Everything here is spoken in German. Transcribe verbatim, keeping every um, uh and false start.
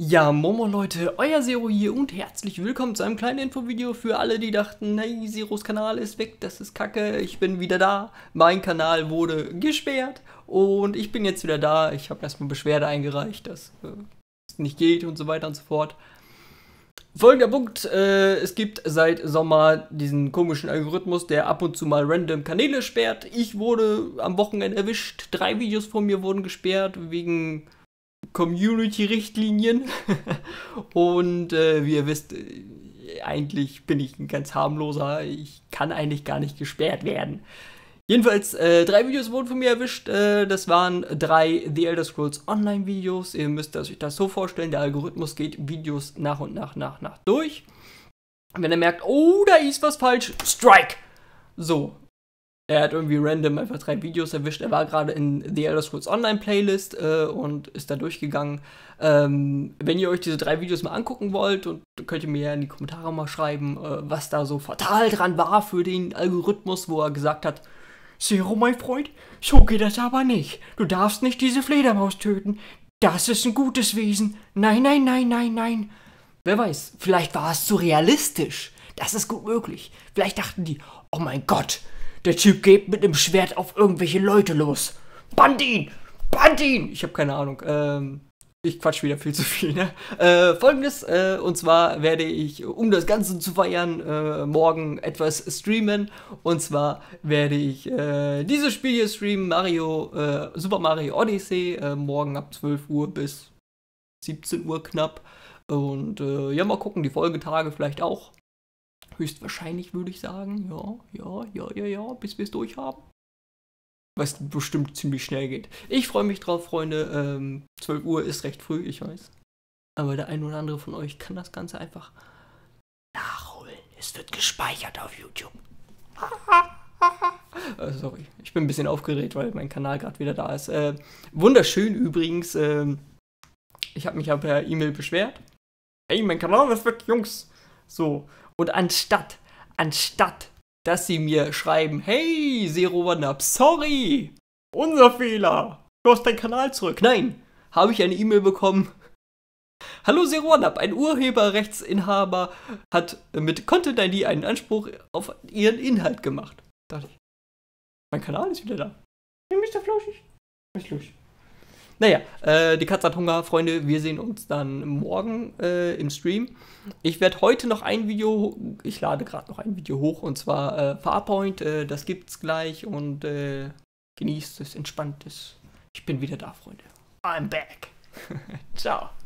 Ja, Momo Leute, euer Zero hier und herzlich willkommen zu einem kleinen Infovideo für alle, die dachten, hey, Zeros Kanal ist weg, das ist kacke, ich bin wieder da. Mein Kanal wurde gesperrt und ich bin jetzt wieder da. Ich habe erstmal Beschwerde eingereicht, dass äh, es nicht geht und so weiter und so fort. Folgender Punkt, äh, es gibt seit Sommer diesen komischen Algorithmus, der ab und zu mal random Kanäle sperrt. Ich wurde am Wochenende erwischt, drei Videos von mir wurden gesperrt wegen Community-Richtlinien. Und äh, wie ihr wisst, äh, eigentlich bin ich ein ganz harmloser. Ich kann eigentlich gar nicht gesperrt werden. Jedenfalls, äh, drei Videos wurden von mir erwischt. Äh, das waren drei The Elder Scrolls Online Videos. Ihr müsst euch das so vorstellen, der Algorithmus geht Videos nach und nach, nach, nach durch. Und wenn er merkt, oh, da ist was falsch, Strike! So. Er hat irgendwie random einfach drei Videos erwischt. Er war gerade in The Elder Scrolls Online Playlist äh, und ist da durchgegangen. Ähm, wenn ihr euch diese drei Videos mal angucken wollt, und könnt ihr mir ja in die Kommentare mal schreiben, äh, was da so fatal dran war für den Algorithmus, wo er gesagt hat, Zero, mein Freund, so geht das aber nicht. Du darfst nicht diese Fledermaus töten. Das ist ein gutes Wesen. Nein, nein, nein, nein, nein. Wer weiß, vielleicht war es zu realistisch. Das ist gut möglich. Vielleicht dachten die, oh mein Gott, der Typ geht mit einem Schwert auf irgendwelche Leute los. Band ihn! Band ihn! Ich habe keine Ahnung. Ähm, ich quatsch wieder viel zu viel, ne? Äh, Folgendes, äh, und zwar werde ich, um das Ganze zu feiern, äh, morgen etwas streamen. Und zwar werde ich äh, dieses Spiel hier streamen, Mario, äh, Super Mario Odyssey, äh, morgen ab zwölf Uhr bis siebzehn Uhr knapp. Und äh, ja, mal gucken, die Folgetage vielleicht auch. Höchstwahrscheinlich würde ich sagen, ja, ja, ja, ja, ja, bis wir es durchhaben. Was bestimmt ziemlich schnell geht. Ich freue mich drauf, Freunde. Ähm, zwölf Uhr ist recht früh, ich weiß. Aber der ein oder andere von euch kann das Ganze einfach nachholen. Es wird gespeichert auf YouTube. äh, sorry, ich bin ein bisschen aufgeregt, weil mein Kanal gerade wieder da ist. Äh, wunderschön übrigens. Äh, ich habe mich ja per E-Mail beschwert. Ey, mein Kanal ist weg, Jungs. So. Und anstatt, anstatt, dass sie mir schreiben, hey, Zero One Up, sorry, unser Fehler, du hast deinen Kanal zurück. Nein, habe ich eine E-Mail bekommen. Hallo Zero One Up, ein Urheberrechtsinhaber hat mit Content I D einen Anspruch auf ihren Inhalt gemacht. Da dachte ich, mein Kanal ist wieder da. Hey, Mister Flauschig. Was ist los? Naja, äh, die Katze hat Hunger, Freunde. Wir sehen uns dann morgen äh, im Stream. Ich werde heute noch ein Video, ich lade gerade noch ein Video hoch, und zwar äh, Farpoint. Äh, das gibt's gleich und äh, genießt es, entspannt es. Ich bin wieder da, Freunde. I'm back. Ciao.